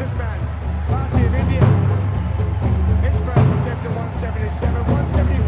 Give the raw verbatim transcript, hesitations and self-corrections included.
this man, Bhati of India. His first attempt at one seventy-seven, one seventy-five.